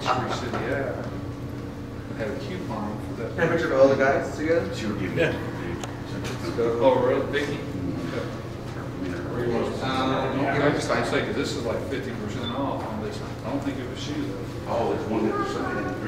Peachtree City Ave. Had a coupon for that. Can I picture of all the guys together? She would give me. Yeah. Oh, really? Vicky? Where you was? I just say, because this is like 50% off on this. I don't think it was shoes. Oh, it's 100%.